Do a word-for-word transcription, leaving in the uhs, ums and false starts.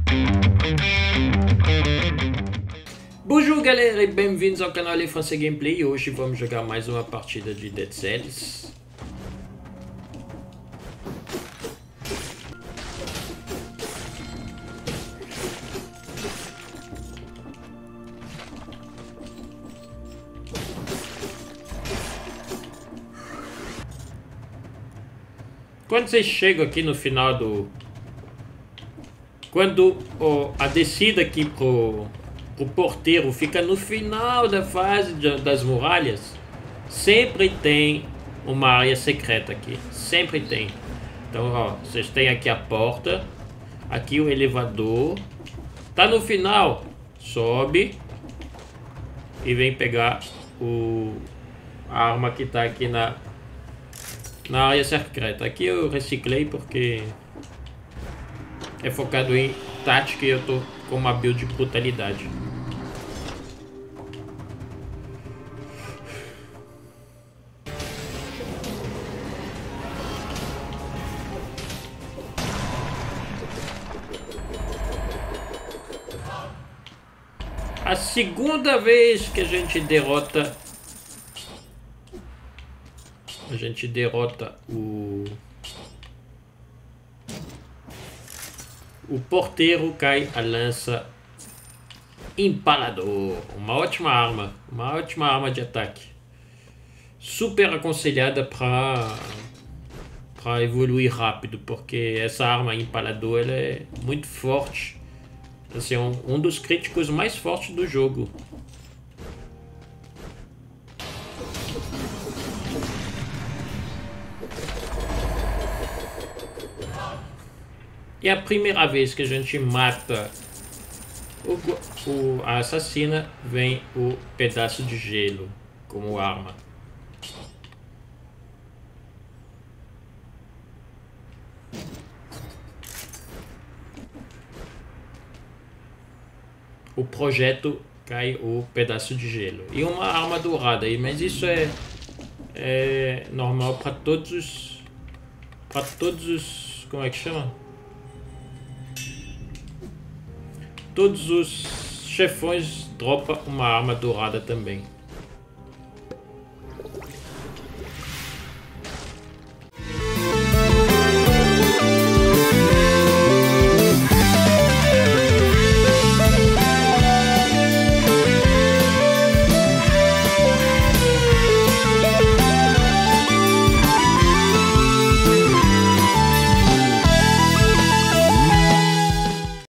Bonjour galera e bem-vindos ao canal Elefância Gameplay. E hoje vamos jogar mais uma partida de Dead Cells. Quando vocês chegam aqui no final do... Quando oh, a descida aqui pro... o porteiro fica no final da fase de, das muralhas, sempre tem uma área secreta aqui, sempre tem. Então, ó, vocês têm aqui a porta, aqui o elevador, tá no final, sobe e vem pegar o a arma que tá aqui na na área secreta. Aqui eu reciclei porque é focado em tática e eu tô com uma build de brutalidade. A segunda vez que a gente derrota a gente derrota o o porteiro, cai a lança empalador, uma ótima arma, uma ótima arma de ataque, super aconselhada para para evoluir rápido, porque essa arma empalador ela é muito forte. Assim, é um, um dos críticos mais fortes do jogo. E a primeira vez que a gente mata o, o, a assassina, vem o pedaço de gelo como arma. O projeto cai o pedaço de gelo e uma arma dourada aí, mas isso é, é normal para todos os para todos os como é que chama? Todos os chefões dropam uma arma dourada também.